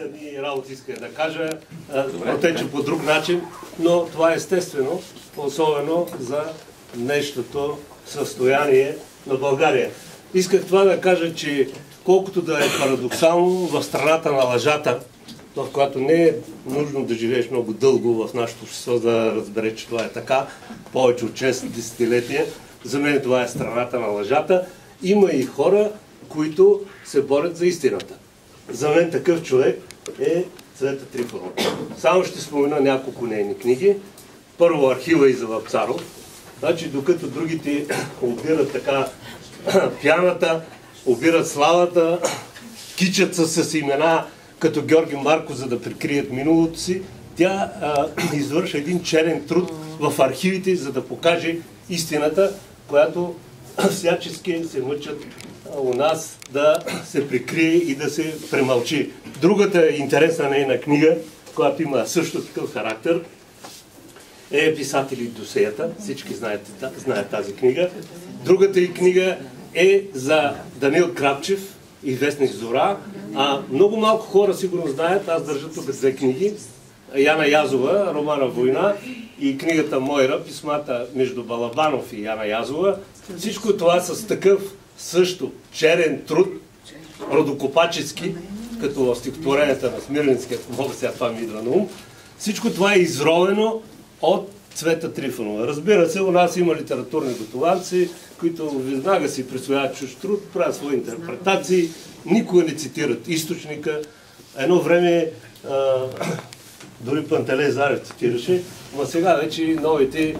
едни работи иска да кажа, протече по друг начин, но това е естествено, особено за днешното състояние на България. Исках това да кажа, че колкото да е парадоксално, в страната на лъжата, в която не е нужно да живееш много дълго в нашето общество, да разбере, че това е така, повече от 6 десетилетия, за мен това е страната на лъжата. Има и хора, които се борят за истината. За мен такъв човек е Цвета Трифонова. Само ще спомена няколко нейни книги. Първо архива и за Вапцаров. Значи, докато другите обират така пяната, обират славата, кичат с имена като Георги Марков, за да прикрият миналото си, тя извършва един черен труд в архивите, за да покаже истината, която всячески се мъчат у нас да се прикрие и да се премълчи. Другата интересна нейна книга, която има също такъв характер, е Писатели и досиета. Всички знаят тази книга. Другата и книга е за Даниил Крапчев и вестник Зора. Много малко хора сигурно знаят, аз държа тук 2 книги. Яна Язова, романа "Война", и книгата Мойра, писмата между Балабанов и Яна Язова. Всичко това с такъв също черен труд, родокопачески, като в стихотворенията на Смирненски, ако мога сега това ми идва на ум. Всичко това е изровено от Цвета Трифонова. Разбира се, у нас има литературни готованци, които веднага си присвояват чуж труд, правят свои интерпретации, никога не цитират източника. Едно време дори Пантелей Зарев цитираше, но сега вече новите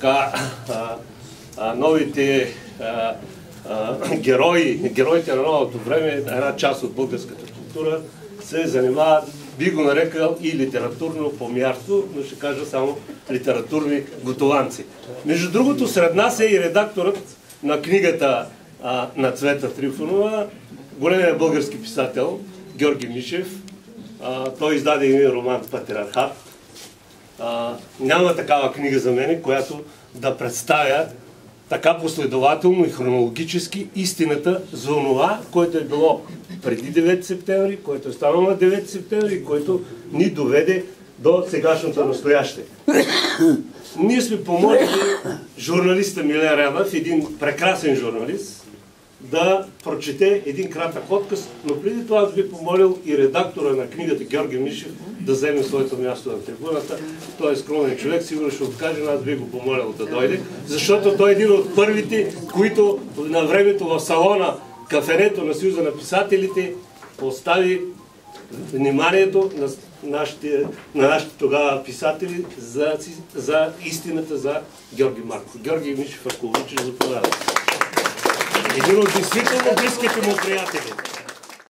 героите на новото време, една част от българската култура, се занимават, би го нарекал и литературно помярство, но ще кажа само литературни готованци. Между другото, сред нас е и редакторът на книгата на Цвета Трифонова, големият български писател Георги Мишев. Той издаде един роман "Патриархат". Няма такава книга за мен, която да представя така последователно и хронологически истината за онова, което е било преди 9 септември, което е станало на 9 септември, което ни доведе до сегашното настояще. Ние сме помолили журналиста Милен Рядев, един прекрасен журналист, да прочете един кратък отказ, но преди това аз би помолил и редактора на книгата Георги Мишев да вземе своето място на трибуната. Той е скромен човек, сигурно ще откаже, но аз би го помолил да дойде, защото той е един от първите, които на времето в салона, кафенето на Съюза на писателите, постави вниманието на нашите тогава писатели за истината за Георги Марков. Георги Мишев, ако обичаш, заповядай. Един от действително близките му приятели.